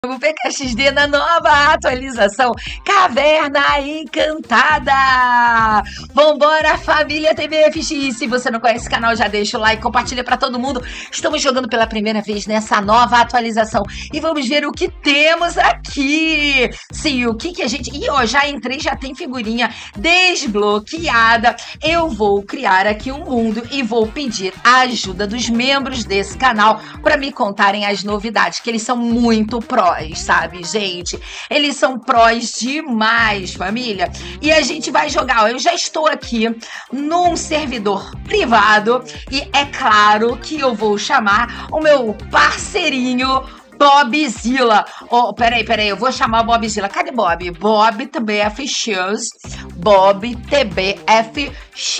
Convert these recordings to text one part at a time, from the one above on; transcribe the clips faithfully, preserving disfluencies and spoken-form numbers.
O P K X D na nova atualização Caverna Encantada. Vambora, família T B F X. Se você não conhece o canal, já deixa o like, compartilha pra todo mundo. Estamos jogando pela primeira vez nessa nova atualização e vamos ver o que temos aqui. Sim, o que que a gente... Ih, ó, já entrei, já tem figurinha desbloqueada. Eu vou criar aqui um mundo e vou pedir a ajuda dos membros desse canal pra me contarem as novidades, que eles são muito pró, sabe, gente? Eles são prós demais, família. E a gente vai jogar. Ó, eu já estou aqui num servidor privado e é claro que eu vou chamar o meu parceirinho Bobzilla. Oh, peraí, peraí, eu vou chamar o Bobzilla. Cadê Bob? Bob T B F X. Bob T B F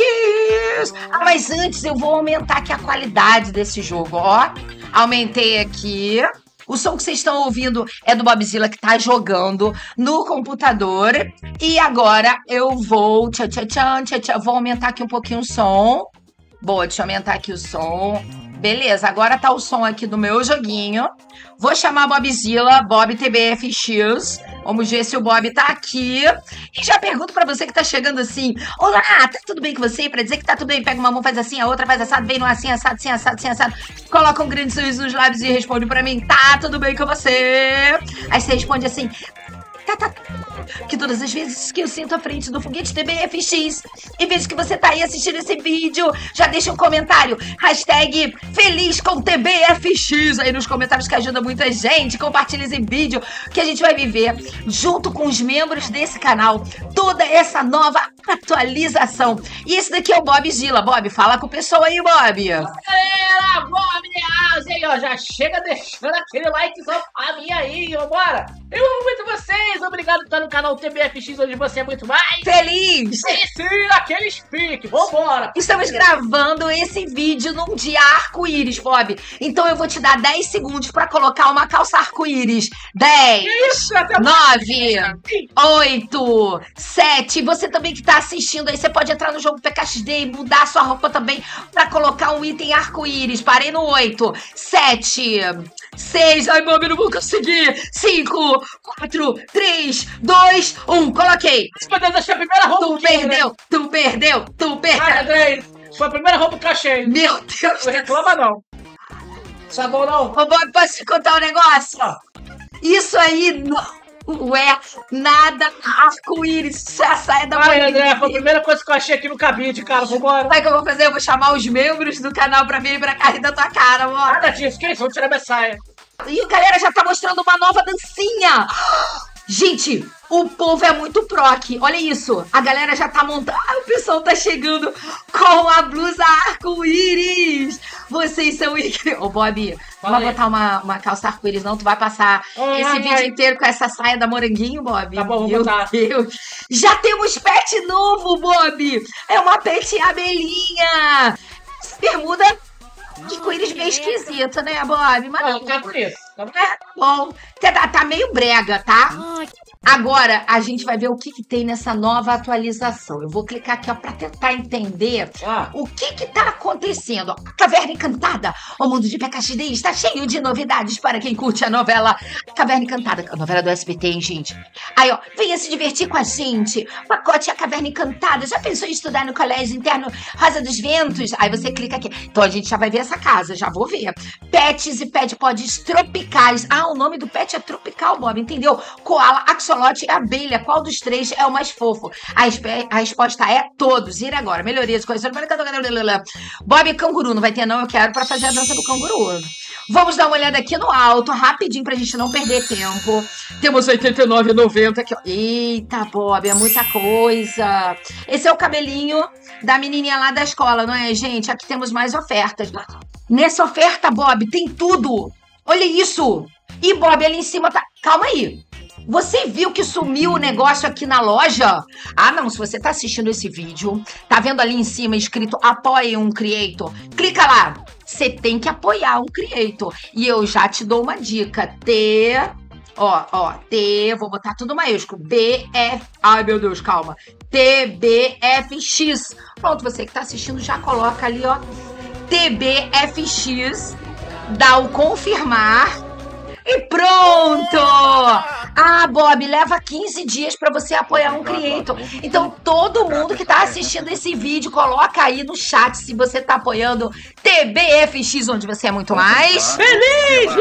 X. Ah, mas antes eu vou aumentar aqui a qualidade desse jogo, ó. Aumentei aqui. O som que vocês estão ouvindo é do Bobzilla, que tá jogando no computador. E agora eu vou... Tchau, tchau, tchau, tchau, tchau. Vou aumentar aqui um pouquinho o som. Boa, deixa eu aumentar aqui o som. Beleza, agora tá o som aqui do meu joguinho. Vou chamar Bobzilla, Bob T B F X. Vamos ver se o Bob tá aqui. E já pergunto pra você que tá chegando assim: olá, tá tudo bem com você? Pra dizer que tá tudo bem, pega uma mão, faz assim, a outra faz assado, vem no assim, assado, assim, assado, assim, assado. Coloca um grande sorriso nos lábios e responde pra mim: tá tudo bem com você? Aí você responde assim: tá, tá. Que todas as vezes que eu sinto à frente do foguete T B F X e vejo que você tá aí assistindo esse vídeo, já deixa um comentário, hashtag feliz com T B F X aí nos comentários, que ajuda muita gente. Compartilha esse vídeo que a gente vai viver junto com os membros desse canal toda essa nova atualização. E esse daqui é o Bobzilla. Bob, fala com o pessoal aí, Bob. Galera, Bob de Asa aí, ó, já chega deixando aquele likezão pra mim aí, ó, bora. Eu amo muito vocês, obrigado por estar no canal T B F X, onde você é muito mais feliz. E sim, aquele speak, vambora. Estamos gravando esse vídeo num dia arco-íris, Bob. Então eu vou te dar dez segundos pra colocar uma calça arco-íris. dez, nove, oito, sete. Você também que tá assistindo aí, você pode entrar no jogo P K X D e mudar a sua roupa também pra colocar um item arco-íris. Parei no oito, sete, seis. Ai, Bob, eu não vou conseguir. cinco, quatro, três, dois, um. Coloquei. Meu Deus, achei a primeira roupa. Tu perdeu, né? tu perdeu, tu perdeu. Ai, Andrei, foi a primeira roupa que eu achei. Meu Deus. Não reclama, não. Sabão, não. Ô, Bob, posso te contar um negócio? Ah. Isso aí não é nada arco-íris. Isso é a saia da Ai, André, foi a primeira coisa que eu achei aqui no cabide, cara. Vambora. Sabe o que eu vou fazer? Eu vou chamar os membros do canal pra vir pra cá e da tua cara, amor. Nada disso, que isso? Vou tirar minha saia. E a galera já tá mostrando uma nova dancinha. Gente, o povo é muito pro aqui. Olha isso. A galera já tá montando. Ah, o pessoal tá chegando com a blusa arco-íris. Vocês são incríveis. Ô, Bob, não vai botar uma, uma calça arco-íris, não. Tu vai passar ai, esse ai, vídeo ai. inteiro com essa saia da Moranguinho, Bob. Tá bom, vou Meu botar. Deus. Já temos pet novo, Bob. É uma pet abelhinha. Bermuda de arco-íris meio esquisito, né, Bob? Mas não, tá bonito. É bom. Tá, tá meio brega, tá? Agora a gente vai ver o que, que tem nessa nova atualização. Eu vou clicar aqui, ó, pra tentar entender ah. o que que tá acontecendo. A Caverna Encantada, o mundo de P K X D está cheio de novidades para quem curte a novela Caverna Encantada. A novela do S B T, hein, gente? Aí, ó, venha se divertir com a gente. Pacote A Caverna Encantada. Já pensou em estudar no colégio interno Rosa dos Ventos? Aí você clica aqui. Então a gente já vai ver essa casa, já vou ver. Pets e pet pods tropicais. Ah, o nome do pet é tropical, Bob, entendeu? Koala, axolote e abelha. Qual dos três é o mais fofo? A, a resposta é todos. Ir agora. Melhorias, coisas. Bob, canguru. Não vai ter, não. Eu quero pra fazer a dança do canguru. Vamos dar uma olhada aqui no alto, rapidinho, pra gente não perder tempo. Temos oitenta e nove reais e noventa centavos aqui, ó. Eita, Bob, é muita coisa. Esse é o cabelinho da menininha lá da escola, não é, gente? Aqui temos mais ofertas. Nessa oferta, Bob, tem tudo. Olha isso. E, Bob, ali em cima tá... Calma aí. Você viu que sumiu o negócio aqui na loja? Ah, não. Se você tá assistindo esse vídeo, tá vendo ali em cima escrito apoie um creator? Clica lá. Você tem que apoiar um creator. E eu já te dou uma dica. T... Ó, ó. T... Vou botar tudo maiúsculo. B, F... Ai, meu Deus, calma. T, B, F, X. Pronto, você que tá assistindo já coloca ali, ó. T, B, F, X. Dá o confirmar. E pronto! Ah, Bob, leva quinze dias para você apoiar um creator. Então, todo mundo que tá assistindo esse vídeo, coloca aí no chat se você tá apoiando T B F X, onde você é muito mais feliz!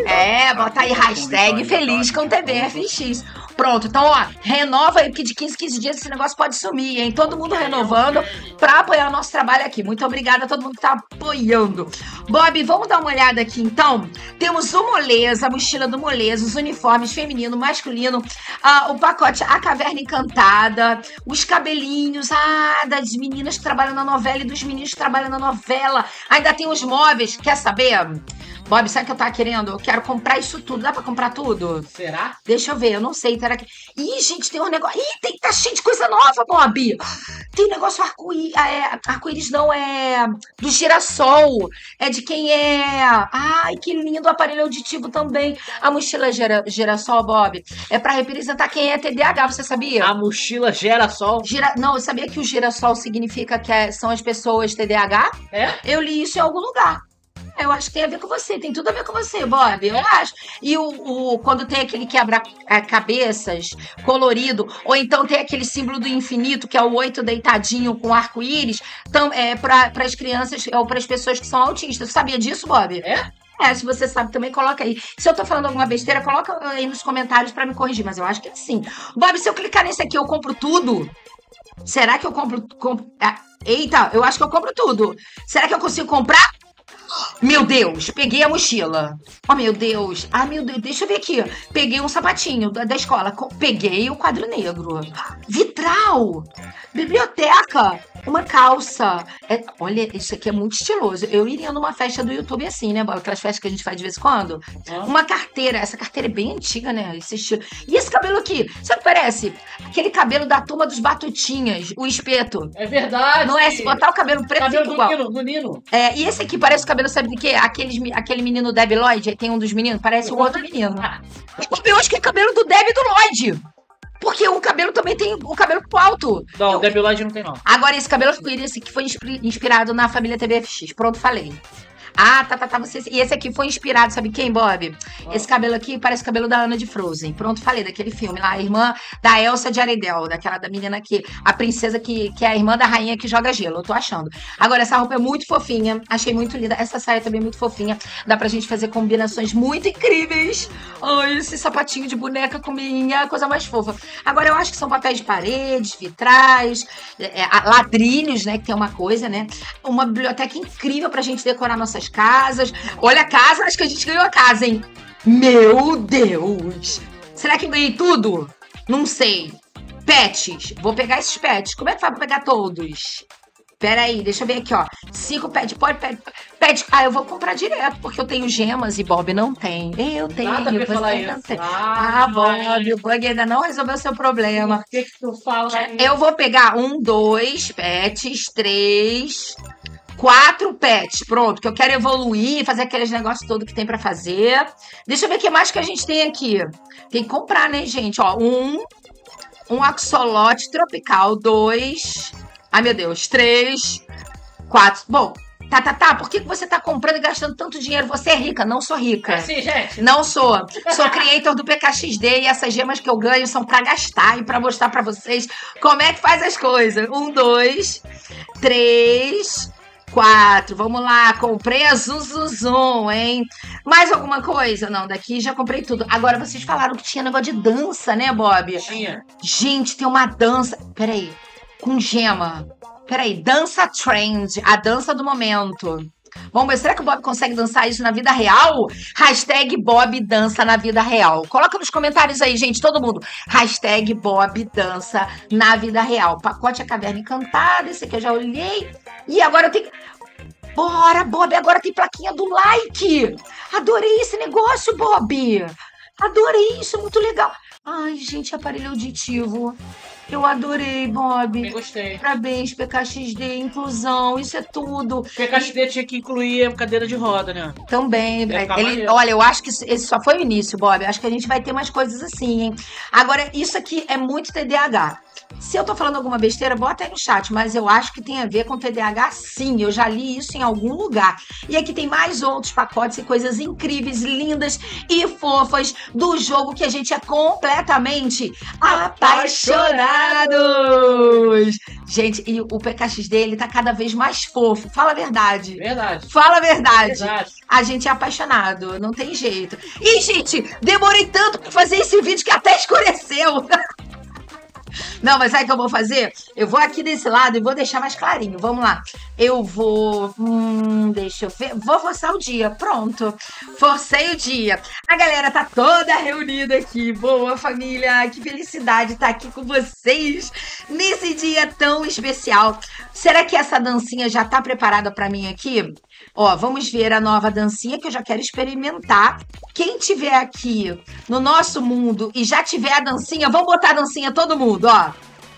É, bota aí hashtag feliz com T B F X. Pronto, então, ó, renova aí, porque de quinze, quinze dias esse negócio pode sumir, hein? Todo mundo renovando pra apoiar o nosso trabalho aqui. Muito obrigada a todo mundo que tá apoiando. Bob, vamos dar uma olhada aqui, então? Temos o Moleza, a mochila do Moleza, os uniformes feminino, masculino, ah, o pacote A Caverna Encantada, os cabelinhos, ah, das meninas que trabalham na novela e dos meninos que trabalham na novela. Ainda tem os móveis, quer saber? Bob, sabe o que eu tava querendo? Eu quero comprar isso tudo. Dá pra comprar tudo? Será? Deixa eu ver, eu não sei. Terá que... Ih, gente, tem um negócio... Ih, tem que tá cheio de coisa nova, Bob. Tem um negócio arco-íris... É, arco-íris não, é... do girassol. É de quem é... Ai, que lindo, aparelho auditivo também. A mochila gira... girassol, Bob, é pra representar quem é T D A H, você sabia? A mochila girassol? Gira... Não, eu sabia que o girassol significa que é... são as pessoas T D A H? É? Eu li isso em algum lugar. Eu acho que tem a ver com você, tem tudo a ver com você, Bob, eu acho. E o, o, quando tem aquele quebra-cabeças colorido, ou então tem aquele símbolo do infinito, que é o oito deitadinho com arco-íris, é, para as crianças ou para as pessoas que são autistas. Você sabia disso, Bob? É? É, se você sabe também, coloca aí. Se eu tô falando alguma besteira, coloca aí nos comentários para me corrigir, mas eu acho que é sim. Bob, se eu clicar nesse aqui, eu compro tudo? Será que eu compro... compro... Ah, eita, eu acho que eu compro tudo. Será que eu consigo comprar? Meu Deus, peguei a mochila. Oh, meu Deus. Ah, meu Deus, deixa eu ver aqui. Peguei um sapatinho da, da escola. Peguei o quadro negro. Vitral. Biblioteca. Uma calça. É, olha, isso aqui é muito estiloso. Eu iria numa festa do YouTube assim, né, Bob? Aquelas festas que a gente faz de vez em quando. Ah. Uma carteira. Essa carteira é bem antiga, né? Esse estilo. E esse cabelo aqui? Sabe o que parece? Aquele cabelo da turma dos Batutinhas. O espeto. É verdade. Não é? Se botar o cabelo preto, cabelo fica do igual. Nino, do Nino. É, e esse aqui parece o cabelo, sabe de quê? Aqueles, aquele menino Debi Lloyd, aí tem um dos meninos, parece o outro menino. Eu acho que é cabelo do Debi e do Lloyd. Porque o cabelo também tem o cabelo pro alto. Não, eu... o Debi Lloyd não tem, não. Agora, esse cabelo arco-íris que foi inspirado na família T B F X. Pronto, falei. Ah, tá, tá, tá. Você... E esse aqui foi inspirado, sabe quem, Bob? Ah. Esse cabelo aqui parece o cabelo da Anna de Frozen. Pronto, falei, daquele filme lá. A irmã da Elsa de Arendelle, daquela da menina que... A princesa que, que é a irmã da rainha que joga gelo, eu tô achando. Agora, essa roupa é muito fofinha. Achei muito linda. Essa saia também é muito fofinha. Dá pra gente fazer combinações muito incríveis. Ai, esse sapatinho de boneca com minha coisa mais fofa. Agora, eu acho que são papéis de paredes, vitrais, é, ladrilhos, né? Que tem uma coisa, né? Uma biblioteca incrível pra gente decorar nossas casas. Olha a casa, acho que a gente ganhou a casa, hein? Meu Deus! Será que eu ganhei tudo? Não sei. Pets. Vou pegar esses pets. Como é que faz pra pegar todos? Pera aí, deixa eu ver aqui, ó. Cinco pets. Pode pet, pet. Ah, eu vou comprar direto, porque eu tenho gemas e Bob não tem. Eu tenho. Nada pra você falar não isso. tem. Ah, Ah, Bob, o bug ainda não resolveu o seu problema. Por que que tu fala isso? Eu vou pegar um, dois pets, três... Quatro pets, pronto, que eu quero evoluir, fazer aqueles negócios todos que tem pra fazer. Deixa eu ver o que mais que a gente tem aqui. Tem que comprar, né, gente? Ó, um, um axolote tropical, dois, ai meu Deus, três, quatro. Bom, tá, tá, tá, por que você tá comprando e gastando tanto dinheiro? Você é rica, não sou rica. É assim, gente. Não sou. Sou creator do P K X D e essas gemas que eu ganho são pra gastar e pra mostrar pra vocês como é que faz as coisas. Um, dois, três... Quatro, vamos lá, comprei a Zuzuzum, hein? Mais alguma coisa? Não, daqui já comprei tudo. Agora, vocês falaram que tinha negócio de dança, né, Bob? Tinha. Gente, tem uma dança... Peraí, com gema. Peraí, dança trend, a dança do momento. Vamos ver, será que o Bob consegue dançar isso na vida real? Hashtag Bob dança na vida real. Coloca nos comentários aí, gente, todo mundo. Hashtag Bob dança na vida real. Pacote A Caverna Encantada, esse aqui eu já olhei. E agora eu tenho... Bora, Bob, agora tem plaquinha do like. Adorei esse negócio, Bob. Adorei isso, muito legal. Ai, gente, aparelho auditivo. Eu adorei, Bob. Eu gostei. Parabéns, P K X D, inclusão, isso é tudo. P K X D tinha que incluir a cadeira de roda, né? Também. Ia ficar Ele, maneiro. olha, eu acho que isso- esse só foi o início, Bob. Acho que a gente vai ter mais coisas assim, hein? Agora, isso aqui é muito T D A H. Se eu tô falando alguma besteira, bota aí no chat, mas eu acho que tem a ver com T D A H sim. Eu já li isso em algum lugar. E aqui tem mais outros pacotes e coisas incríveis, lindas e fofas do jogo que a gente é completamente apaixonados. Gente, e o P K X D, ele tá cada vez mais fofo. Fala a verdade. Verdade. Fala a verdade. Verdade. A gente é apaixonado, não tem jeito. E, gente, demorei tanto pra fazer esse vídeo que até escureceu. Não, mas sabe o que eu vou fazer? Eu vou aqui desse lado e vou deixar mais clarinho. Vamos lá. Eu vou... Hum, deixa eu ver. Vou forçar o dia. Pronto. Forcei o dia. A galera tá toda reunida aqui. Boa, família. Que felicidade estar aqui com vocês nesse dia tão especial. Será que essa dancinha já tá preparada pra mim aqui? Ó, vamos ver a nova dancinha que eu já quero experimentar. Quem tiver aqui no nosso mundo e já tiver a dancinha, vamos botar a dancinha todo mundo, ó.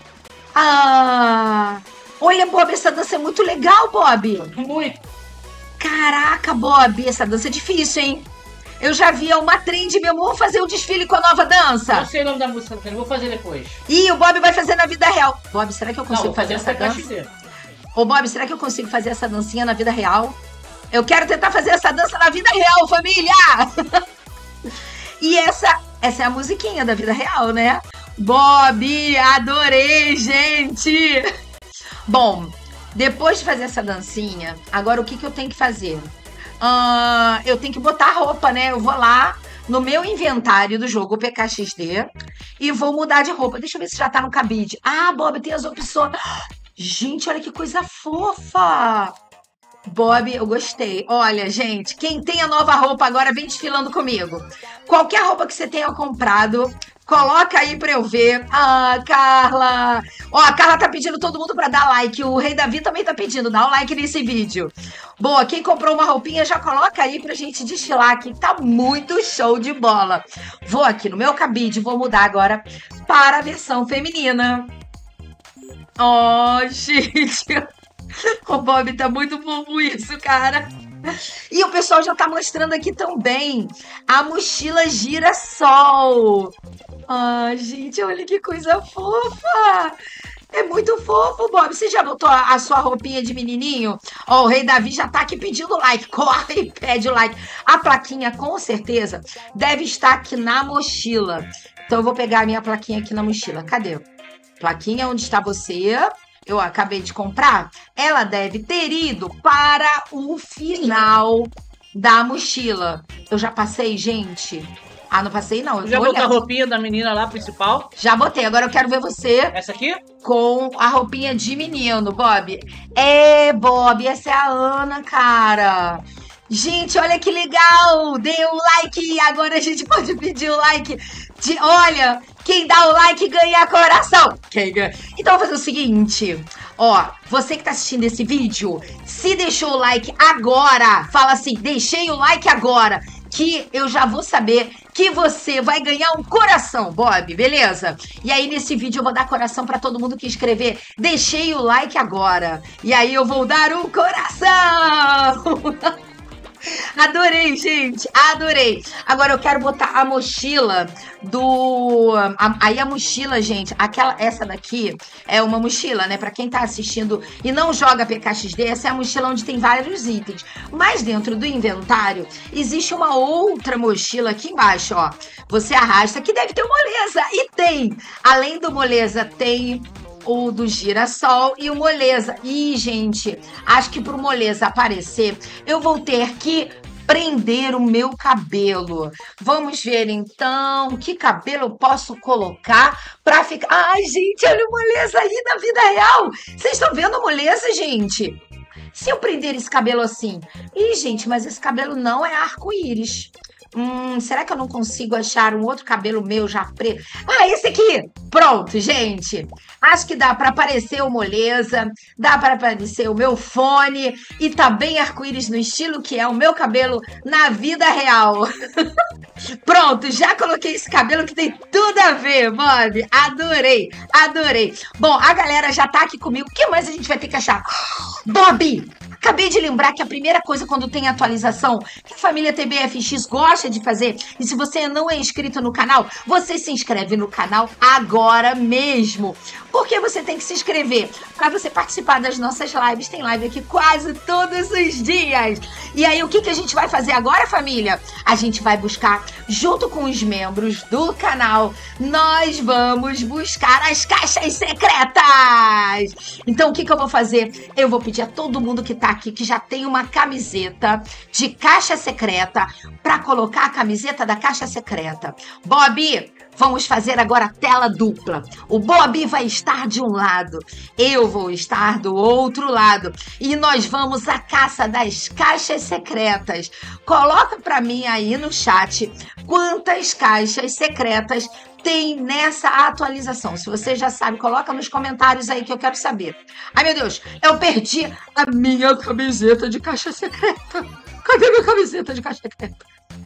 Ah, olha, Bob, essa dança é muito legal, Bob. Muito. Caraca, Bob, essa dança é difícil, hein? Eu já vi uma trend mesmo. Vamos fazer um desfile com a nova dança? Não sei o nome da música, eu vou fazer depois. Ih, o Bob vai fazer na vida real. Bob, será que eu Não, consigo vou fazer fazer essa no dança? P K X D. Ô, Bob, será que eu consigo fazer essa dancinha na vida real? Eu quero tentar fazer essa dança na vida real, família! E essa, essa é a musiquinha da vida real, né? Bob, adorei, gente! Bom, depois de fazer essa dancinha, agora o que, que eu tenho que fazer? Ah, eu tenho que botar a roupa, né? Eu vou lá no meu inventário do jogo, o P K X D, e vou mudar de roupa. Deixa eu ver se já tá no cabide. Ah, Bob, tem as opções. Gente, olha que coisa fofa! Bob, eu gostei. Olha, gente, quem tem a nova roupa agora vem desfilando comigo. Qualquer roupa que você tenha comprado, coloca aí pra eu ver. Ah, Carla! Ó, a Carla tá pedindo todo mundo pra dar like. O Rei Davi também tá pedindo, dá um like nesse vídeo. Boa, quem comprou uma roupinha já coloca aí pra gente desfilar aqui. Tá muito show de bola. Vou aqui no meu cabide, vou mudar agora para a versão feminina. Oh, gente... O Bob, tá muito fofo isso, cara. E o pessoal já tá mostrando aqui também a mochila girassol. Ah, gente, olha que coisa fofa. É muito fofo, Bob. Você já botou a, a sua roupinha de menininho? Ó, o Rei Davi já tá aqui pedindo like. Corre e pede o like. A plaquinha, com certeza, deve estar aqui na mochila. Então eu vou pegar a minha plaquinha aqui na mochila. Cadê? Plaquinha, onde está você? Eu acabei de comprar, ela deve ter ido para o final da mochila. Eu já passei, gente? Ah, não passei não. Eu Já vou botou a olhar. roupinha da menina lá, principal? Já botei, agora eu quero ver você Essa aqui? com a roupinha de menino, Bob. É, Bob, essa é a Ana, cara. Gente, olha que legal! Dê um like, agora a gente pode pedir o like. De, olha, quem dá o like ganha coração. Quem ganha? Então, eu vou fazer o seguinte. Ó, você que tá assistindo esse vídeo, se deixou o like agora, fala assim, deixei o like agora, que eu já vou saber que você vai ganhar um coração, Bob, beleza? E aí, nesse vídeo, eu vou dar coração pra todo mundo que escrever, deixei o like agora. E aí, eu vou dar um coração! Adorei, gente, adorei. Agora eu quero botar a mochila do... a- aí a mochila, gente, aquela, essa daqui é uma mochila, né? Pra quem tá assistindo e não joga P K X D, essa é a mochila onde tem vários itens. Mas dentro do inventário existe uma outra mochila aqui embaixo, ó. Você arrasta, que deve ter o moleza. E tem, além do moleza, tem... o do girassol e o moleza. Ih, gente, acho que pro moleza aparecer, eu vou ter que prender o meu cabelo. Vamos ver, então, que cabelo eu posso colocar pra ficar... Ai, gente, olha o moleza aí na vida real. Vocês estão vendo o moleza, gente? Se eu prender esse cabelo assim... Ih, gente, mas esse cabelo não é arco-íris. Hum, será que eu não consigo achar um outro cabelo meu já preto? Ah, esse aqui! Pronto, gente. Acho que dá para aparecer o moleza, dá para aparecer o meu fone e tá bem arco-íris no estilo que é o meu cabelo na vida real. Pronto, já coloquei esse cabelo que tem tudo a ver, Bob. Adorei, adorei. Bom, a galera já tá aqui comigo. O que mais a gente vai ter que achar? Bob! Acabei de lembrar que a primeira coisa quando tem atualização que a família T B F X gosta de fazer, e se você não é inscrito no canal, você se inscreve no canal agora mesmo. Porque você tem que se inscrever para você participar das nossas lives. Tem live aqui quase todos os dias. E aí, o que, que a gente vai fazer agora, família? A gente vai buscar, junto com os membros do canal, nós vamos buscar as caixas secretas. Então, o que, que eu vou fazer? Eu vou pedir a todo mundo que tá aqui, que já tem uma camiseta de caixa secreta, para colocar a camiseta da caixa secreta. Bob, vamos fazer agora a tela dupla. O Bob vai estar de um lado, eu vou estar do outro lado. E nós vamos à caça das caixas secretas. Coloca para mim aí no chat quantas caixas secretas tem nessa atualização. Se você já sabe, coloca nos comentários aí que eu quero saber. Ai, meu Deus, eu perdi a minha camiseta de caixa secreta. Cadê minha camiseta de caixa secreta?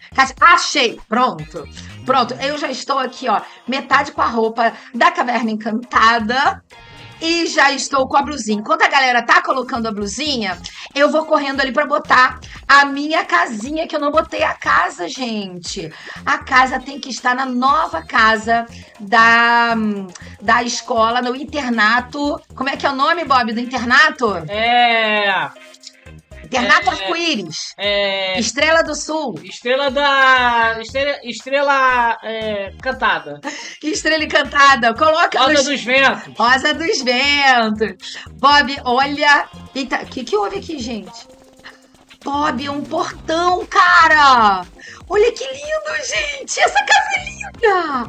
Achei! Pronto. Pronto, eu já estou aqui, ó, metade com a roupa da Caverna Encantada e já estou com a blusinha. Enquanto a galera tá colocando a blusinha, eu vou correndo ali para botar a minha casinha, que eu não botei a casa, gente. A casa tem que estar na nova casa da, da escola, no internato. Como é que é o nome, Bob, do internato? É... Internato é, Arco-Íris. É... Estrela do Sul. Estrela da... Estrela, estrela é... Cantada. Estrela Encantada. Coloca Rosa nos... dos Ventos. Rosa dos Ventos. Bob, olha... Eita, o que, que houve aqui, gente? Bob, é um portão, cara! Olha que lindo, gente! Essa casa é linda!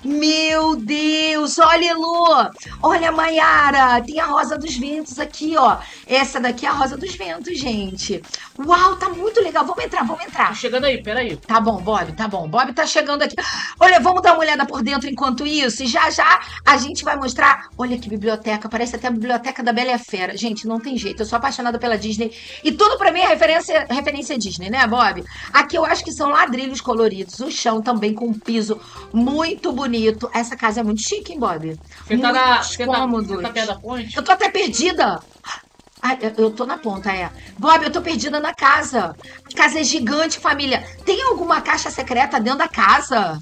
Meu Deus! Olha, Elô! Olha, Maiara! Tem a Rosa dos Ventos aqui, ó. Essa daqui é a Rosa dos Ventos, gente. Uau, tá muito legal. Vamos entrar, vamos entrar. Tô chegando aí, peraí. Tá bom, Bob, tá bom. Bob tá chegando aqui. Olha, vamos dar uma olhada por dentro enquanto isso. E já, já a gente vai mostrar... Olha que biblioteca. Parece até a biblioteca da Bela e a Fera. Gente, não tem jeito. Eu sou apaixonada pela Disney. E tudo pra mim é referência, referência Disney, né, Bob? Aqui eu acho que são ladrilhos coloridos. O chão também com um piso muito bonito. Essa casa é muito chique, hein, Bob? Você tá na... Você tá, você tá perto da ponte? Eu tô até perdida. Ai, eu, eu tô na ponta, é. Bob, eu tô perdida na casa. A casa é gigante, família. Tem alguma caixa secreta dentro da casa?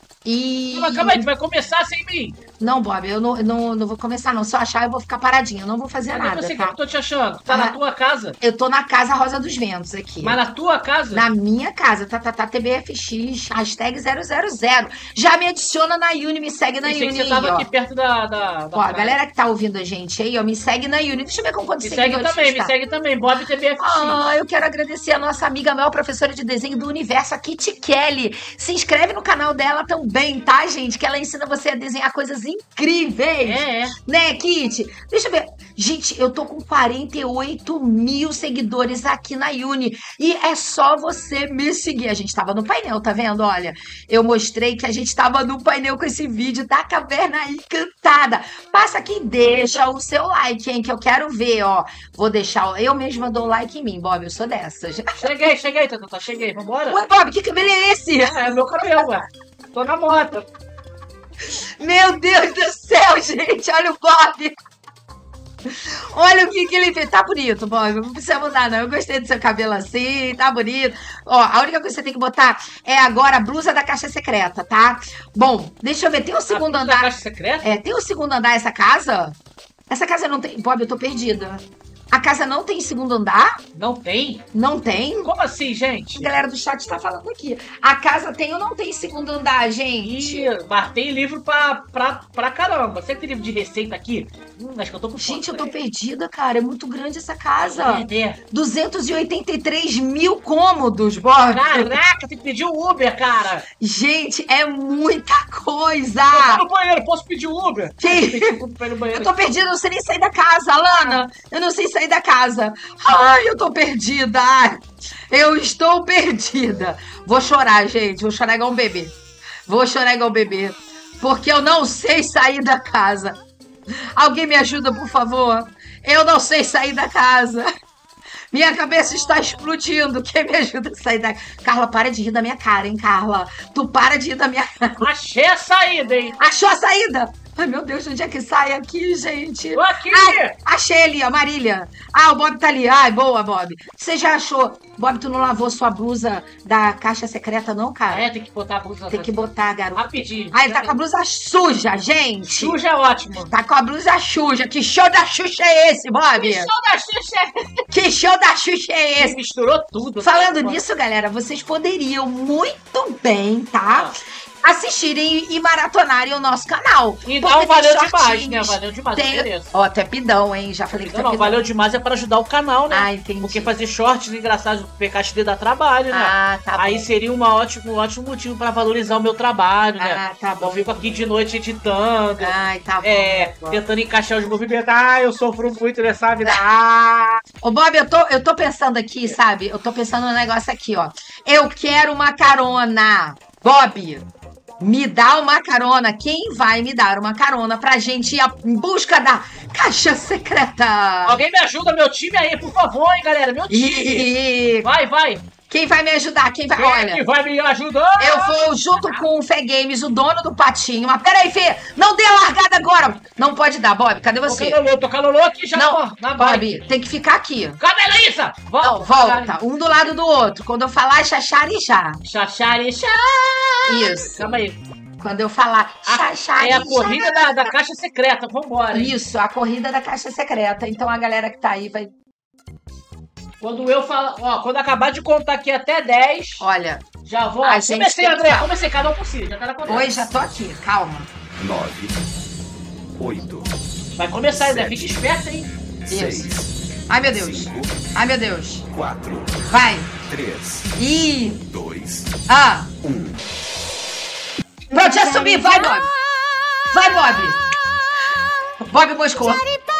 E... Calma, calma aí, tu vai começar sem mim. Não, Bob, eu não, não, não vou começar, não. Se eu achar, eu vou ficar paradinha. Eu não vou fazer Mas nada, você tá? que eu tô te achando. Tá Ah, na tua casa. Eu tô na casa Rosa dos Ventos aqui. Mas na tua casa? Na minha casa, tá, tá, tá, T B F X, hashtag zero zero zero. Já me adiciona na Uni, me segue na Pensei Uni que você tava aí, ó. aqui perto da... da, da Ó, a praia. galera que tá ouvindo a gente aí, ó, me segue na Uni. Deixa eu ver com quantos Me segue seguidores também, me está. segue também. Bob T B F X. Ah, eu quero agradecer a nossa amiga Mel, professora de desenho do universo, a Kitty Kelly. Se inscreve no canal dela também, tá, gente? Que ela ensina você a desenhar coisas incríveis. É, é. Né, Kitty? Deixa eu ver. Gente, eu tô com quarenta e oito mil seguidores aqui na Uni. E é só você me seguir. A gente tava no painel, tá vendo? Olha, eu mostrei que a gente tava no painel com esse vídeo da Caverna Encantada. Passa aqui e deixa o seu like, hein? Que eu quero ver, ó. Vou deixar... Eu mesma dou like em mim, Bob. Eu sou dessas. Cheguei, cheguei, Tata, cheguei. Vambora? Ué, Bob, que cabelo é esse? É meu cabelo, ué. Tô na moto. Meu Deus do céu, gente. Olha o Bob. Olha o que, que ele fez. Tá bonito, Bob. Não precisa mudar, não. Eu gostei do seu cabelo assim. Tá bonito. Ó, a única coisa que você tem que botar é agora a blusa da caixa secreta, tá? Bom, deixa eu ver. Tem o segundo A andar. caixa secreta? É, tem o segundo andar essa casa? Essa casa não tem... Bob, eu tô perdida. A casa não tem segundo andar? Não tem? Não tem? Como assim, gente? A galera do chat tá falando aqui. A casa tem ou não tem segundo andar, gente? Ih, mas tem livro pra, pra, pra caramba. Você tem livro de receita aqui? Hum, acho que eu tô com Gente, eu fome. tô perdida, cara. É muito grande essa casa. É, é. duzentos e oitenta e três mil cômodos, Bob. Caraca, tem que pedir o Uber, cara. Gente, é muita coisa. Eu tô no banheiro, posso pedir o Uber? Que- Pedir o Uber pra ir no banheiro. Eu tô perdida, eu não sei nem sair da casa, Alana. Eu não sei sair sair da casa. Ai, eu tô perdida. Ai, eu estou perdida. Vou chorar, gente. Vou chorar igual um bebê. Vou chorar igual um bebê. Porque eu não sei sair da casa. Alguém me ajuda, por favor? Eu não sei sair da casa. Minha cabeça está explodindo. Quem me ajuda a sair da... Carla, para de rir da minha cara, hein, Carla? Tu para de rir da minha cara. Achei a saída, hein? Achou a saída? Ai, meu Deus, onde é que sai aqui, gente? Tô aqui! Ai, achei ali, a Marília. Ah, o Bob tá ali. Ai, boa, Bob. Você já achou? Bob, tu não lavou sua blusa da caixa secreta, não, cara? É, tem que botar a blusa. Tem que botar, garoto. Rapidinho. Ah, ele tá com a blusa suja, gente. Suja é ótimo. Tá com a blusa suja. Que show da Xuxa é esse, Bob? Que show da Xuxa! Que show da Xuxa é esse? Ele misturou tudo. Falando nisso, galera, vocês poderiam muito bem, tá? Ah. Assistirem e maratonarem o nosso canal. Então valeu demais, né? Valeu demais. Tem... Ó, até pidão, hein? Já falei que não, não, valeu demais é pra ajudar o canal, né? Ah, entendi. Porque fazer shorts engraçados do P K X D dá trabalho, né? Ah, tá bom. Aí seria uma ótimo, um ótimo motivo pra valorizar o meu trabalho, né? Ah, tá bom. Eu fico aqui de noite editando. Ai, tá bom. É, tentando encaixar os movimentos. Ah, eu sofro muito nessa vida. Ah! Ô, Bob, eu tô, eu tô pensando aqui, sabe? Eu tô pensando no negócio aqui, ó. Eu quero uma carona. Bob, me dá uma carona. Quem vai me dar uma carona pra gente ir em busca da caixa secreta? Alguém me ajuda, meu time aí, por favor, hein, galera? Meu time. E... Vai, vai. Quem vai me ajudar? Quem vai? Quem Olha. que vai me ajudar? Eu vou junto com o Fê Games, o dono do patinho. Mas peraí, Fê, não dê a largada agora. Não pode dar, Bob. Cadê você? Tô calolô, tô calolô aqui já. Não, na Bob, tem que ficar aqui. Cadê a Melissa? Volta. Não, volta. Um do lado do outro. Quando eu falar, xaxarixá. Xaxarixá. Isso. Calma aí. Quando eu falar xaxarixá. É a corrida da, da caixa secreta. Vambora. Hein? Isso, a corrida da caixa secreta. Então a galera que tá aí vai... Quando eu falar, ó, quando acabar de contar aqui até dez, olha, já vou. a gente comecei, tem André, que... comecei, cada um por si, já tá na conta. Oi, já tô aqui, calma. Nove, oito. Vai começar, André, fica esperto, hein? Isso. Ai, meu Deus. Cinco, Ai, meu Deus. quatro, Vai. três, Ih. dois, Ah. um. Pronto, já subi, vai, Bob. Vai, Bob. Bob moscou.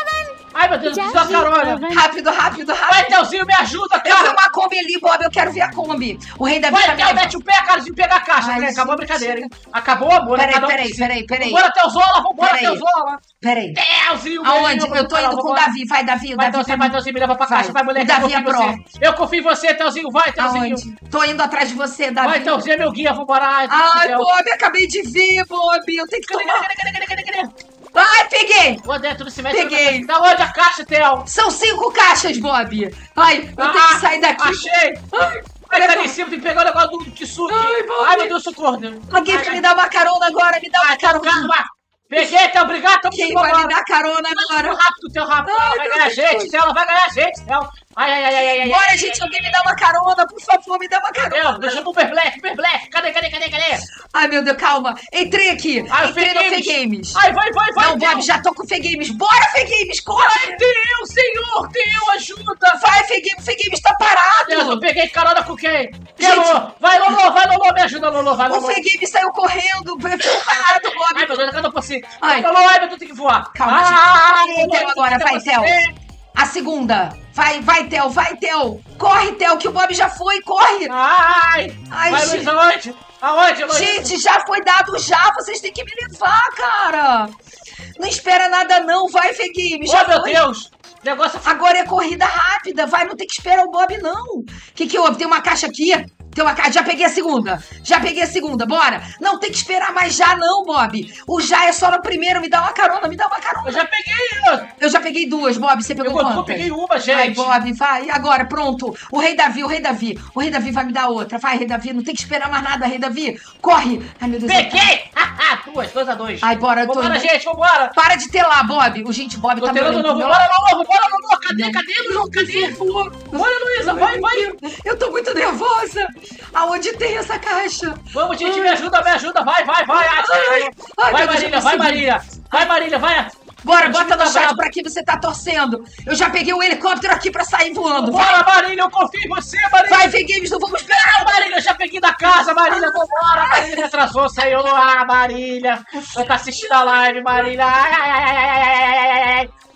Ai, meu Deus, preciso da carona. Rápido, rápido, rápido. Vai, Telzinho, me ajuda, Eu vi cara. uma Kombi ali, Bob, eu quero ver a Kombi. O rei da Vai, vida Tel, mete o pé, cara, de pegar a caixa. Ai, Né? Acabou a gente. brincadeira, hein? Acabou o amor, Peraí, cada um peraí, por si. peraí, peraí. Vambora, Telzola, vambora, Peraí. Telzola. Peraí. Telzinho, Aonde? menino, Eu tô vambora, indo com o vambora. Davi. Vai, Davi. O Vai, Davi Telzinho, tá... vai, Telzinho, me leva pra caixa, vai, moleque. O Davi eu é confio em pro. você. Eu confio em você, Telzinho, vai, Telzinho. Aonde? Tô indo atrás de você, Davi. Vai, Telzinho, é meu guia, vambora. Ai, Ai, Tel. Bob, acabei de vir, Bob. Eu tenho que Cadê, tomar... cadê, cadê, cadê, cadê, cadê? Ai, peguei. O André, tudo se mexe. Peguei. Da onde a caixa, Tel? São cinco caixas, Bob. Ai, eu tenho que sair daqui. Achei. Ai, Vai, tá ali em cima, tem que pegar o negócio do Kisuke. Ai, Bob. Ai, meu Deus, socorro. Deus. alguém vai me dar uma carona agora. Me dá uma Ai, tá carona. obrigado, Peguei, Tel, obrigado. Tamo Quem junto vai me agora. dar carona Teu agora? rápido, teu rápido. Ai, Ela vai meu ganhar Deus. gente, Tel, ela vai ganhar gente, Tel. Ai, ai, ai, ai, ai. Bora, ai, gente, ai, alguém me dá uma carona, por favor, me dá uma Tel, carona. deixa pro Super Black, Super Black. Cadê, cadê, cadê, cadê? Ai, meu Deus, calma. Entrei aqui. Ai, o Entrei Fê no Fê Games. Games. Ai, vai, vai, vai, Não, Tel. Bob, já tô com o Fê Games. Bora, Fê Games, corre. Ai, Deus, Senhor, Deus, ajuda. Vai, Fê Games, Fê Games tá Deus, eu parado. peguei carona com quem? Gente. Lolo. Vai, Lolo, vai, Lolo, me ajuda, Lolo, vai, O Lolo. Fê Games saiu correndo. Ficou parado, Ai, Bob. meu Deus, cadê eu posso ir? Ai. Lolo, ai, meu Deus, tem que voar. Calma, ah, gente. Vai, Tel, agora, vai, Tel. A segunda. Vai, vai, Tel, vai, Tel. Corre, Tel, que o Bob já foi, corre. Ai, Ai, vai, gente. Luiz, aonde? Aonde, Luiz? Gente, já foi dado já. Vocês têm que me levar, cara. Não espera nada, não. Vai, Fê Games. Já Oh, meu foi. Deus. Negócio... Agora é corrida rápida. Vai, não tem que esperar o Bob, não. O que que houve? Tem uma caixa aqui. Tem uma caixa. Já peguei a segunda. Já peguei a segunda. Bora. Não tem que esperar mais já, não, Bob. O já é só no primeiro. Me dá uma carona. Me dá uma Eu carona. já peguei. Eu já peguei duas, Bob. Você pegou Eu, eu quantas? peguei uma, gente. Ai, Bob, vai. Agora, pronto. O Rei Davi, o Rei Davi. O Rei Davi vai me dar outra. Vai, Rei Davi. Não tem que esperar mais nada, Rei Davi. Corre. Ai, meu Deus. Peguei! Haha, duas, dois a dois. Ai, bora, eu tô Vambora, indo. gente, vambora. Para de ter lá, Bob. O gente, Bob Tô tá terando morrendo não, do meu vambora, lado. Lolo, vambora, Lolo. Cadê, Não. cadê, Lolo? Cadê? Por favor. Bora, Luísa, vai, vai. Eu tô muito nervosa. Aonde tem essa caixa? Vamos, gente, me ajuda, me ajuda. Vai, vai, vai. Ai, Ai, ai, vai, meu Deus, Marília, eu vai, consegui. Marília. Vai, Marília, vai. Bora, O bota time no tá chat bravo. pra que você tá torcendo. Eu já peguei o helicóptero aqui pra sair voando. Vai, Bora, Marília, eu confio em você, Marília. vai, Fê Games, não vamos esperar. Ah, Marília, eu já peguei da casa, Marília, vambora. Marília me atrasou, saiu. Ah, Marília. Eu tô assistindo a live, Marília. Ai, ai, ai, ai, ai, ai, ai.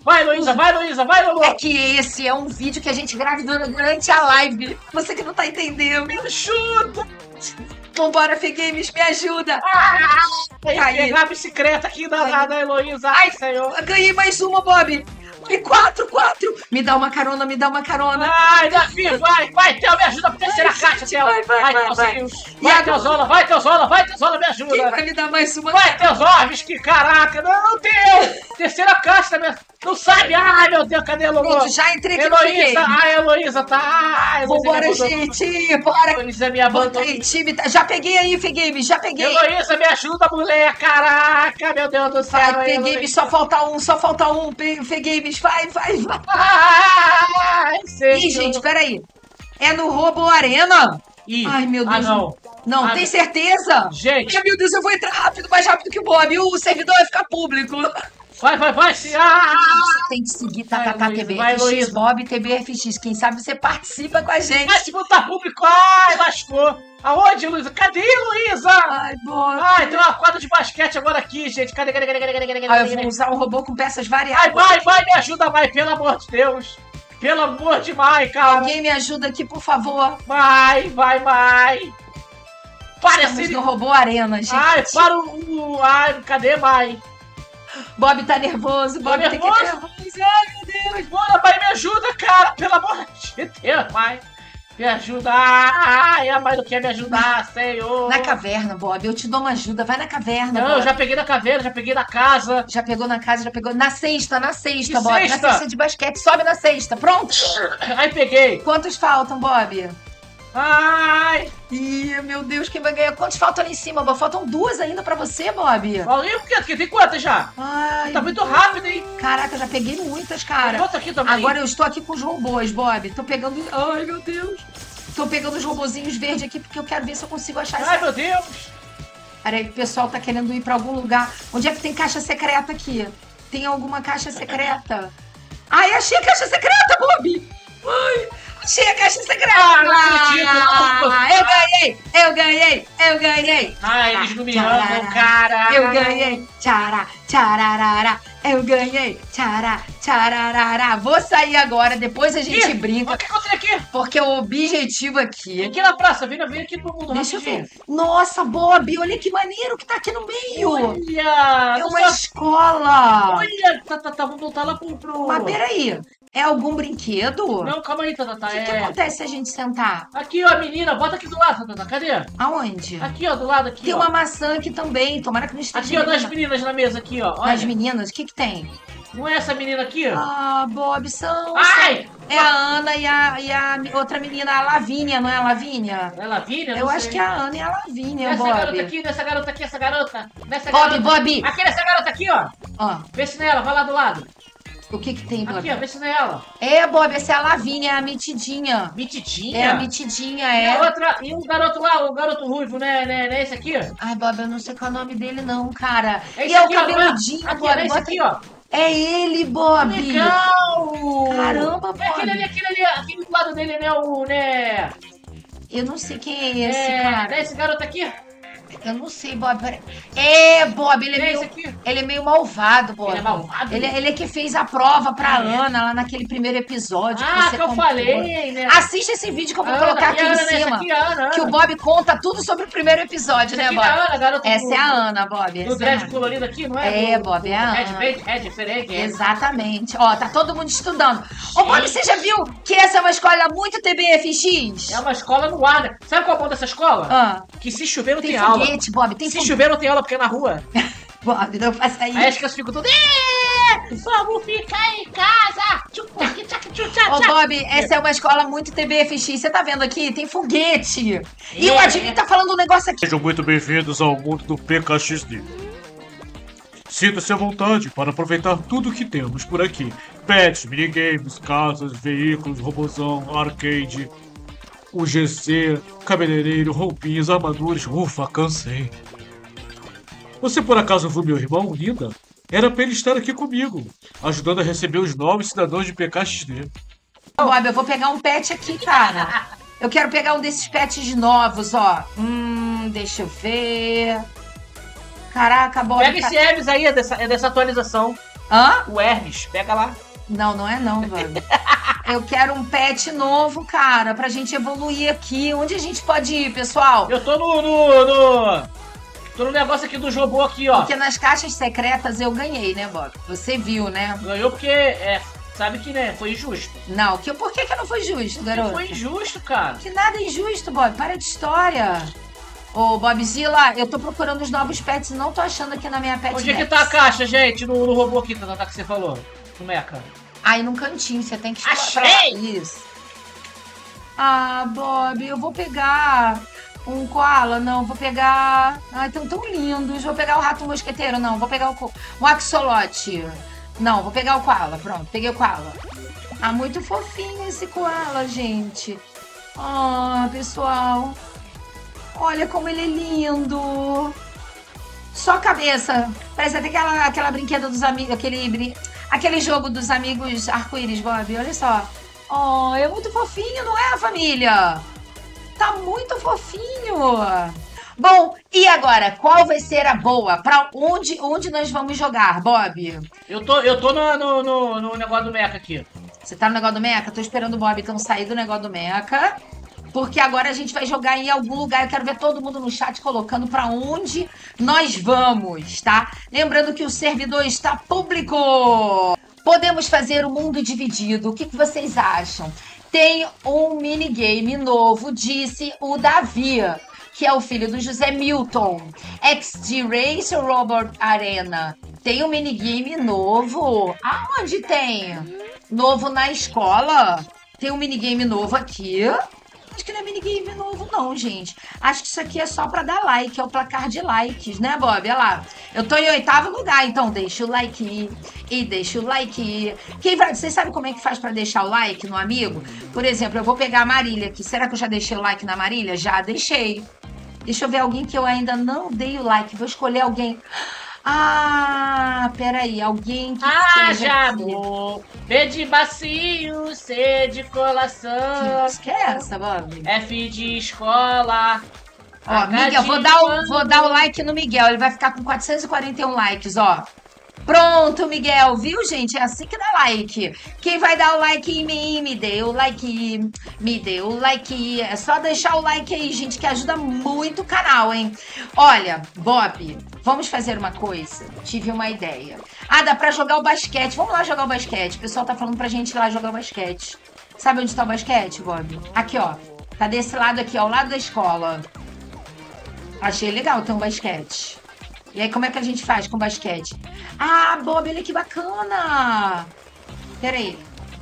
Vai, Heloísa, vai, Heloísa, vai, Lolo. É que esse é um vídeo que a gente grava durante a live. Você que não tá entendendo. Me ajuda. Vambora, Fê Games, me ajuda. Ah, Aí. pegar a bicicleta aqui da, da, da Heloísa. Ai, senhor. Ganhei mais uma, Bob. E quatro, quatro. Me dá uma carona, me dá uma carona. Ai, Davi, vai, vai, Theo, me ajuda pra terceira Vai, caixa, gente, Theo. vai, vai, vai, Theozinho. vai. E Vai, agora? Teozola, vai, Teozola, vai, Teozola, me Quem ajuda. vai me dar mais uma? Vai, Teozorbes, que caraca. Não, Theo. Terceira caixa, minha... não sabe. Ai, meu Deus, cadê a Lolo? Pronto, já entrei aqui no Fê Heloísa, Games. ai, Heloísa, tá. Ai, Heloísa Vambora, me abandonou. gente. Bora. Heloísa me Bota abandonou. aí, time. tá- Já peguei aí, Fê Games, já peguei. Heloísa, me ajuda, mulher. Caraca, meu Deus do céu. Vai, Fê Heloísa. Games, só falta um, só falta um. Fê Fê Games, vai, vai, vai. Ai, senhor. Ih, gente, peraí. É no Robo Arena? Ih, Ai, meu Deus. Ah, não. Não, Ah, tem meu- certeza? Gente. Ai, meu Deus, eu vou entrar rápido, mais rápido que o Bob. O servidor vai ficar público. Vai, vai, vai. Se... Ah, Você tem que seguir Tatatá Heloísa, T B vai, F X, Heloísa. Bob T B F X. Quem sabe você participa com a gente. vai se botar público. Ai, lascou. Aonde, Luísa? Cadê, Luísa? Ai, Bob. Ai, tem uma quadra de basquete agora aqui, gente. Cadê, cadê, cadê, cadê, cadê, cadê, Ah, eu cadê? vou usar um robô com peças Ai, variadas. vai, vai, me ajuda, vai, pelo amor de Deus. Pelo amor de Mai, calma. Alguém me ajuda aqui, por favor. Vai, vai, vai. Para Estamos esse... no Robô Arena, gente. Ai, para o... o- Ai, cadê, Mai? Bob tá nervoso, Bob Tô tem que nervoso? nervoso. Ai, meu Deus. Bora, Mai, me ajuda, cara. Pelo amor de Deus, Mai. Me ajuda. Ai, a Mai não quer me ajudar, senhor. Na caverna, Bob, eu te dou uma ajuda. Vai na caverna, Não, Bob. eu já peguei na caveira, já peguei na casa. Já pegou na casa, já pegou na cesta, na cesta, Que Bob. cesta? Na cesta de basquete. Sobe na cesta. Pronto? Aí peguei. Quantos faltam, Bob? Ai. Ih, meu Deus, quem vai ganhar? Quantos faltam ali em cima, Bob? Faltam duas ainda pra você, Bob. Valeu, porque aqui tem quantas já? Ai, Tá muito rápido, hein? caraca, já peguei muitas, cara. Outra aqui também. Agora eu estou aqui com os robôs, Bob. Tô pegando... Ai, meu Deus. Tô pegando os robozinhos verdes aqui porque eu quero ver se eu consigo achar Ai, essa... meu Deus. Peraí, o pessoal tá querendo ir pra algum lugar. Onde é que tem caixa secreta aqui? Tem alguma caixa secreta? Ai, achei a caixa secreta, Bob! Ai, achei a caixa secreta! Ah, não acredito, não. Ah, eu ganhei! Eu ganhei! Eu ganhei! Ai, eles não me amam, cara. Eu ganhei! Tchará, tchararara! Eu ganhei! Tchará, tchararara! Vou sair agora, depois a gente Ih, brinca, O que eu tenho aqui? porque o objetivo aqui... Aqui na praça, vem, vem aqui todo mundo. Deixa eu rapidinho. ver. Nossa, Bob, olha que maneiro que tá aqui no meio! Olha! É não uma só- escola! Olha! Tá, tá, tá, vamos voltar lá pro... pro... Mas peraí, é algum brinquedo? Não, calma aí, Tata. O que, que é... acontece se a gente sentar? Aqui, ó, menina. Bota aqui do lado, Tata. Cadê? Aonde? Aqui, ó, do lado aqui, Tem ó. uma maçã aqui também, tomara que não esteja... Aqui, ó, das menina. meninas na mesa aqui, ó. Olha. Nas meninas, o que que tem? Não é essa menina aqui, ó? Ah, Bob, são... Ai! É a Ana e a, e a outra menina, a Lavínia, não é a Lavínia? É Lavínia? Eu Não acho sei. que é a Ana e a Lavínia, Essa garota Bob. aqui, nessa garota aqui, essa garota. Nessa Bob, garota. Bob! Aqui, nessa garota aqui, ó. Ó, Vê se nela, vai lá do lado. o que que tem, Bob? Aqui, ó, vê se nela. É, Bob, essa é a Lavínia, é a metidinha. Mitidinha. É a metidinha, E a é. outra, e o garoto lá, o garoto ruivo, né? né, né esse aqui? Ai, Bob, eu não sei qual é o nome dele, não, cara. É e esse é o aqui, ó, cabeludinho, aqui, Bob. é esse bota- aqui, ó. É ele, Bob. Legal! Caramba, É aquele Bob. ali, aquele ali, aquele do lado dele, né? O, né? Eu não sei quem é esse, é, cara. né, esse garoto aqui? Eu não sei, Bob. peraí. É, Bob, ele é, É meio, esse aqui. ele é meio malvado, Bob. Ele é malvado? Ele, ele é que fez a prova pra Ah, é? Ana lá naquele primeiro episódio. Ah, você que eu contou. falei, né? Assiste esse vídeo que eu vou A Ana, colocar e aqui a em Ana, essa cima. aqui, a Ana, Que o Ana. Bob conta tudo sobre o primeiro episódio, Essa né, aqui Bob? é a Ana, garota Essa do- é a Ana, Bob. Do essa é a dread Ana. colorido aqui, não é? É, Do- Bob, é a Red Ana. bait, red diferente. é. Exatamente. Ó, tá todo mundo estudando. Ô, Bob, você já viu que essa é uma escola muito T B F X? É uma escola no ar, né? Sabe qual é o bom dessa escola? Ah, Que se chover não tem, tem aula. foguete, Bob, tem Se foguete. chover não tem aula porque é na rua. Bob, não faça isso. Aí as crianças ficam todas... "É, vamos ficar em casa! Tchuc, tchac, tchac, tchuc, tchac, Ô, tchac." Bob, essa é uma escola muito T B F X. Você tá vendo aqui? Tem foguete. E É, o admin tá falando um negócio aqui. Sejam muito bem-vindos ao mundo do P K X D. Sinta-se à vontade para aproveitar tudo que temos por aqui. Pets, minigames, casas, veículos, robozão, arcade, U G C, cabeleireiro, roupinhas, armaduras. Ufa, cansei. Você por acaso viu meu irmão, Linda? Era pra ele estar aqui comigo, ajudando a receber os novos cidadãos de P K X D. Bob, eu vou pegar um pet aqui, cara. Eu quero pegar um desses pets novos, ó. Hum, deixa eu ver. Caraca, Bob. Pega tá- esse Hermes aí, é dessa, é dessa atualização. Hã? O Hermes, pega lá. Não, não é não, Bob. Eu quero um pet novo, cara, pra gente evoluir aqui. Onde a gente pode ir, pessoal? Eu tô no, no, no... Tô no negócio aqui do robô aqui, ó. Porque nas caixas secretas eu ganhei, né, Bob? Você viu, né? Ganhou porque, é, sabe que, né, foi injusto. Não, que, por que, que não foi justo, garoto? Foi injusto, cara. Que nada é injusto, Bob. Para de história. Ô, Bobzilla, eu tô procurando os novos pets e não tô achando aqui na minha pet Onde é que Max. tá a caixa, gente? No, no robô aqui, tá, que você falou. No Mecha. Aí num cantinho, você tem que Achei! Isso. Ah, Bob, eu vou pegar um koala, não, vou pegar... Ai, tão tão lindos. Vou pegar o rato mosqueteiro, não, vou pegar o, co... o axolote. Não, vou pegar o koala, pronto, peguei o koala. Ah, muito fofinho esse koala, gente. Ah, pessoal. Olha como ele é lindo. Só a cabeça. Parece até aquela, aquela brinqueda dos amigos, aquele, brin... aquele jogo dos amigos arco-íris, Bob. Olha só. Oh, é muito fofinho, não é, família? Tá muito fofinho. Bom, e agora? Qual vai ser a boa? Pra onde, onde nós vamos jogar, Bob? Eu tô, eu tô no, no, no, no negócio do Mecha aqui. Você tá no negócio do Mecha? Tô esperando o Bob então sair do negócio do Mecha. Porque agora a gente vai jogar em algum lugar. Eu quero ver todo mundo no chat colocando pra onde nós vamos, tá? Lembrando que o servidor está público. Podemos fazer o mundo dividido. O que, que vocês acham? Tem um minigame novo, disse o Davi, que é o filho do José Milton. X D Race Robot Arena. Tem um minigame novo. Aonde tem? Novo na escola. Tem um minigame novo aqui. Acho que não é minigame novo não, gente. Acho que isso aqui é só pra dar like, é o placar de likes, né, Bob? Olha lá. Eu tô em oitavo lugar, então deixa o like e deixa o like. Quem vai... Vocês sabem como é que faz pra deixar o like no amigo? Por exemplo, eu vou pegar a Marília aqui. Será que eu já deixei o like na Marília? Já deixei. Deixa eu ver alguém que eu ainda não dei o like. Vou escolher alguém... Ah, peraí, alguém que Ah, seja já, aqui. amor. B de bacio, C de colação. Que é essa, Bob? F de escola. Ó, H Miguel, de vou dar, o, pano. vou dar o like no Miguel. Ele vai ficar com quatrocentos e quarenta e um likes, ó. Pronto, Miguel, viu, gente? É assim que dá like. Quem vai dar o like em mim, me dê o like. Me dê o like. É só deixar o like aí, gente, que ajuda muito o canal, hein? Olha, Bob, vamos fazer uma coisa. Tive uma ideia. Ah, dá pra jogar o basquete. Vamos lá jogar o basquete. O pessoal tá falando pra gente ir lá jogar o basquete. Sabe onde tá o basquete, Bob? Aqui, ó. Tá desse lado aqui, ao lado da escola. Achei legal ter um basquete. E aí, como é que a gente faz com basquete? Ah, Bob, olha que bacana! Peraí.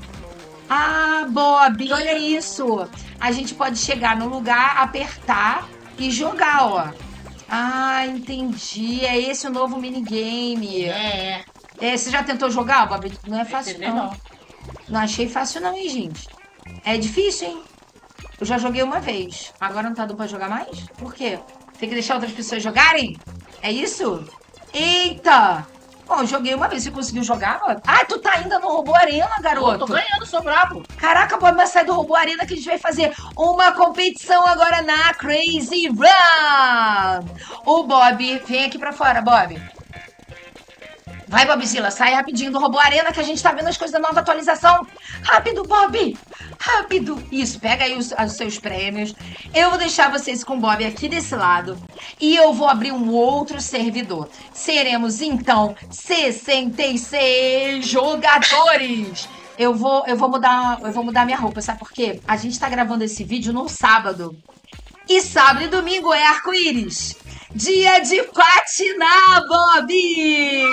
Ah, Bob, olha isso! A gente pode chegar no lugar, apertar e jogar, ó. Ah, entendi. É esse o novo minigame. É, É, você já tentou jogar, Bob? Não é fácil, entendeu? não. Não. Não achei fácil, não, hein, gente? É difícil, hein? Eu já joguei uma vez. Agora não tá dando pra jogar mais? Por quê? Tem que deixar outras pessoas jogarem? É isso? Eita! Bom, eu joguei uma vez. Você conseguiu jogar, Bob? Ah, tu tá ainda no Robô Arena, Eu garoto. tô ganhando, sou brabo. Caraca, Bob, vai sair do Robô Arena que a gente vai fazer uma competição agora na Crazy Run. O Bob, vem aqui pra fora, Bob. Vai, Bobzilla, sai rapidinho do Robô Arena que a gente tá vendo as coisas da nova atualização. Rápido, Bob! Rápido! Isso, pega aí os, os seus prêmios. Eu vou deixar vocês com o Bob aqui desse lado. E eu vou abrir um outro servidor. Seremos, então, sessenta e seis jogadores. Eu vou, eu vou mudar, eu vou mudar minha roupa, sabe por quê? A gente tá gravando esse vídeo no sábado. E sábado e domingo é arco-íris. Dia de patinar, Bob!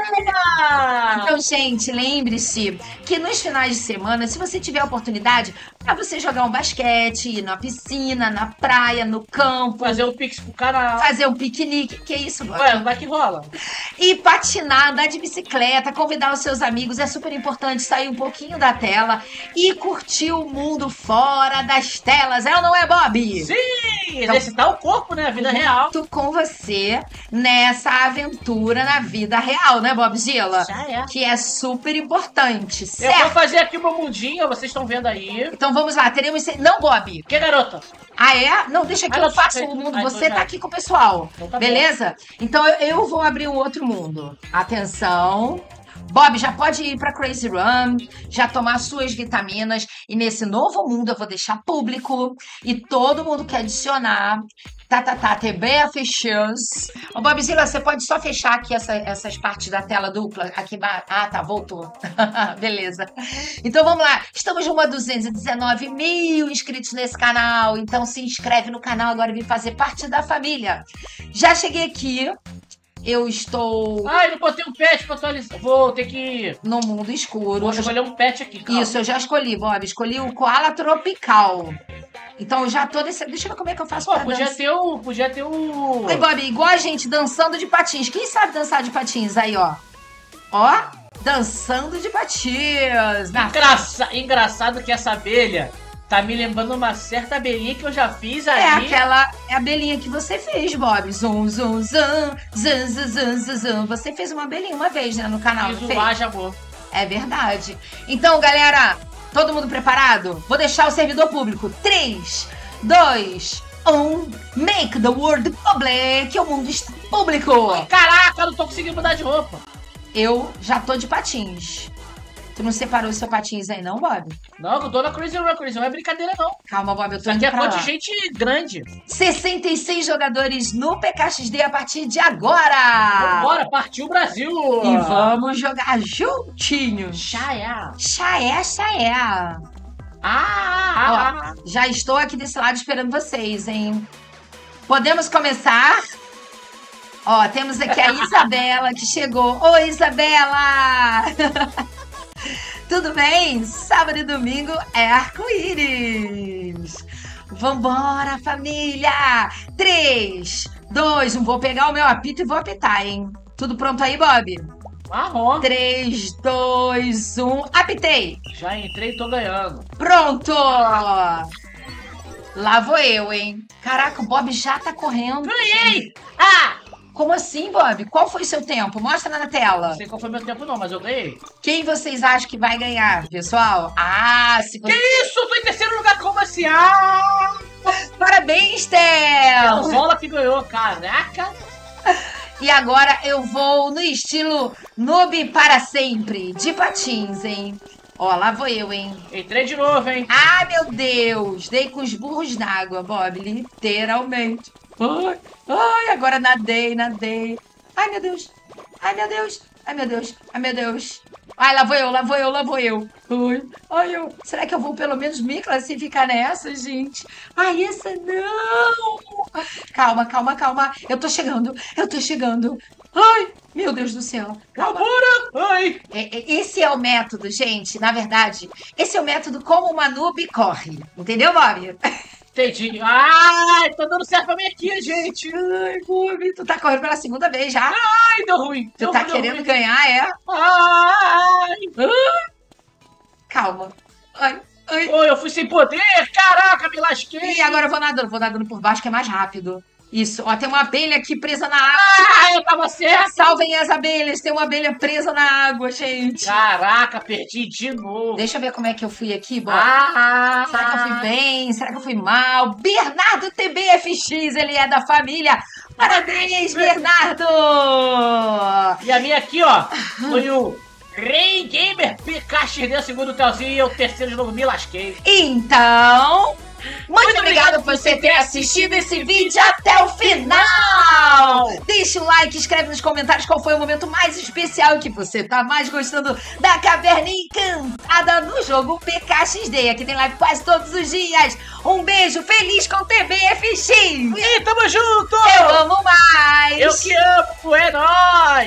Então, gente, lembre-se que nos finais de semana, se você tiver oportunidade, para você jogar um basquete, ir na piscina, na praia, no campo, Fazer um pix pro canal. fazer um piquenique, que isso, Bob? Ué, vai que rola. E patinar, andar de bicicleta, convidar os seus amigos, é super importante sair um pouquinho da tela e curtir o mundo fora das telas, é ou não é, Bob? Sim! Exercitar o corpo, né? A vida real. Tô com você nessa aventura na vida real, né, Bobzilla? Já é. Que é super importante, Eu vou certo? fazer aqui o meu mundinho, vocês estão vendo aí. Então vamos lá, teremos... Não, Bob. Que garota? Ah, é? Não, deixa que Ah, eu não, faço deixa- o mundo. ah, então Você já. tá aqui com o pessoal, Então tá beleza? Então eu, eu vou abrir um outro mundo. Atenção. Bob, já pode ir pra Crazy Run, já tomar suas vitaminas. E nesse novo mundo eu vou deixar público. E todo mundo que adicionar. Tá, tá, tá, T B F X. Ô, Bobzilla, você pode só fechar aqui essa, essas partes da tela dupla? Aqui embaixo. Ah, tá, voltou. Beleza. Então vamos lá. Estamos rumo a duzentos e dezenove mil inscritos nesse canal. Então se inscreve no canal agora e vem fazer parte da família. Já cheguei aqui. Eu estou... Ai, não botei um pet pra atualizar. Vou ter que... no mundo escuro. Vou escolher um pet aqui, calma. Isso, eu já escolhi, Bob. Escolhi o Koala Tropical. Então eu já tô nesse... Deixa eu ver como é que eu faço Pô, pra podia dançar. ter o... Podia ter o... Aí, Bob, igual a gente dançando de patins. Quem sabe dançar de patins? Aí, ó. Ó, dançando de patins. Na... Engraça... Engraçado que essa abelha tá me lembrando uma certa abelhinha que eu já fiz ali. É aquela é a abelhinha que você fez, Bob. Zum, zum, zum, zum, zum, zum, zum, zum. Você fez uma abelhinha uma vez, né, no canal. Fiz não o fez? Laje Amor. É verdade. Então, galera, todo mundo preparado? Vou deixar o servidor público. três, dois, um. Make the world public. O mundo está público. Caraca, não tô conseguindo mudar de roupa. Eu já tô de patins. Tu não separou o seu patins aí, não, Bob? Não, eu tô na Crazy Run. Crazy Run não é brincadeira, não. Calma, Bob, eu tô Isso aqui indo é pra lá. contingente grande. sessenta e seis jogadores no P K X D a partir de agora. Vambora, partiu o Brasil. E vamos jogar juntinhos. Já é. Chaé, chaé. Ah, Ó, já estou aqui desse lado esperando vocês, hein? Podemos começar? Ó, temos aqui a Isabela que chegou. Oi, Isabela! Tudo bem? Sábado e domingo é arco-íris. Vambora, família! três, dois, um. Vou pegar o meu apito e vou apitar, hein? Tudo pronto aí, Bob? marrom. três, dois, um. Apitei! Já entrei e tô ganhando. Pronto! Lá vou eu, hein? Caraca, o Bob já tá correndo. Ganhei! Ah! Como assim, Bob? Qual foi o seu tempo? Mostra na tela. Não sei qual foi meu tempo, não, mas eu ganhei. Quem vocês acham que vai ganhar, pessoal? Ah, se Que você... isso? Eu tô em terceiro lugar, como assim? Ah! Parabéns, É o Tel! Zola que ganhou, caraca. E agora eu vou no estilo noob para sempre, de patins, hein? Ó, lá vou eu, hein? Entrei de novo, hein? Ai, meu Deus! Dei com os burros d'água, Bob, literalmente. Ai, ai, agora nadei, nadei. Ai, meu Deus! Ai, meu Deus! Ai, meu Deus! Ai, meu Deus! Ai, lá vou eu, lá vou eu, lá vou eu. Ai, ai, eu... Será que eu vou pelo menos me classificar nessa, gente? Ai, essa não! Calma, calma, calma. Eu tô chegando, eu tô chegando. Ai, meu Deus do céu. Calma. Vambora! Ai! É, é, Esse é o método, gente. Na verdade, esse é o método como uma noob corre. Entendeu, Bob? Entendi. Ai, tá dando certo pra mim aqui, gente. Ai, Bob, tu tá correndo pela segunda vez já. Ai, deu ruim. Tu Deu tá ruim, deu querendo ruim. ganhar, é? Ai! Calma. Ai, ai. Oi, eu fui sem poder. Caraca, me lasquei. E agora eu vou nadando. Vou nadando por baixo que é mais rápido. Isso. Ó, tem uma abelha aqui presa na água. Ah, eu tava certo. Salvem as abelhas. Tem uma abelha presa na água, gente. Caraca, perdi de novo. Deixa eu ver como é que eu fui aqui, Bob. Ah, Será que eu fui bem? Será que eu fui mal? Bernardo T B F X, ele é da família. Parabéns, Bernardo! E a minha aqui, ó, foi o Rei Gamer P K X D, segundo o Telzinho, e eu terceiro de novo, me lasquei. Então, muito obrigada por você ter assistido esse vídeo até o final. Deixa o like, escreve nos comentários qual foi o momento mais especial que você tá mais gostando da Caverna Encantada no jogo P K X D. Aqui tem live quase todos os dias. Um beijo, feliz com T B F X. E tamo junto! Eu amo mais. Eu que amo, é nóis!